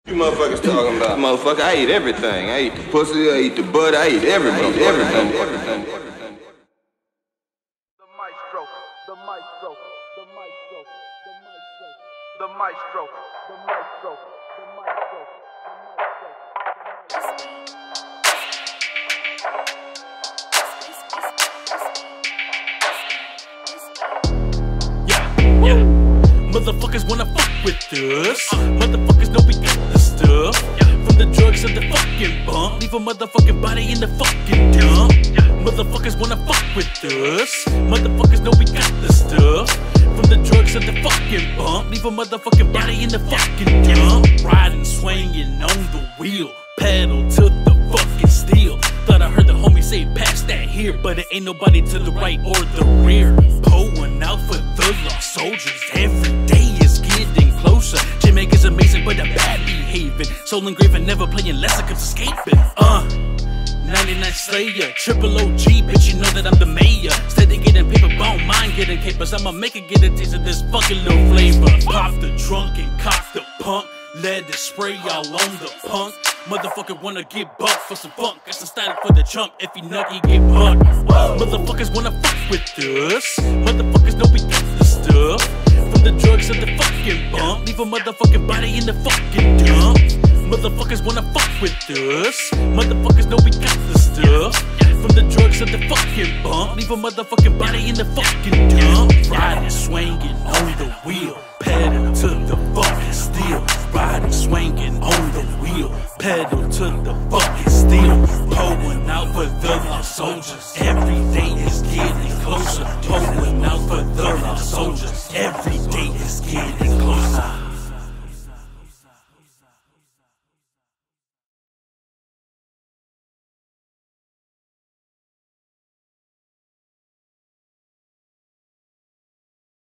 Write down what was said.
You motherfuckers talking about? Motherfucker, I eat everything. I eat the pussy, I eat the butt, I eat everything. The maestro, the maestro, the maestro, the maestro, the maestro, the maestro, the maestro, Motherfuckers wanna fuck with us. Motherfuckers know we got the stuff. From the drugs to the fucking bump, leave a motherfucking body in the fucking dump. Motherfuckers wanna fuck with us. Motherfuckers know we got the stuff. From the drugs to the fucking bump, leave a motherfucking body in the fucking dump. Riding, swinging on the wheel, pedal to the fucking steel. Thought I heard the homie say pass that here, but it ain't nobody to the right or the rear. Pulling out for the lost soldiers. Every day is getting closer. Jamaica's amazing, but a bad behaving. Soul engraving, never playing lesser, cause escaping. 99 Slayer, triple OG, bitch, you know that I'm the mayor. Steady getting paper, bone, mind getting capers. I'ma make it get a taste of this fucking little flavor. Pop the trunk and cock the punk. Let it spray all on the punk. Motherfucker wanna get bucked for some funk. Got some static for the chump. If he nuggy, get bucked. Motherfuckers wanna fuck with us. Motherfuckers know we got the stuff. From the drugs to the fucking bump, leave a motherfucking body in the fucking dump. Motherfuckers wanna fuck with us. Motherfuckers know we got the stuff. From the drugs to the fucking bump, leave a motherfucking body in the fucking dump. Riding, swinging on the wheel, pedal to the fucking steel. Riding, swinging on the wheel, pedal to the fucking steel. Pulling out for the lost soldiers. Every day is getting closer. Pulling out for the lost soldiers. Every day is getting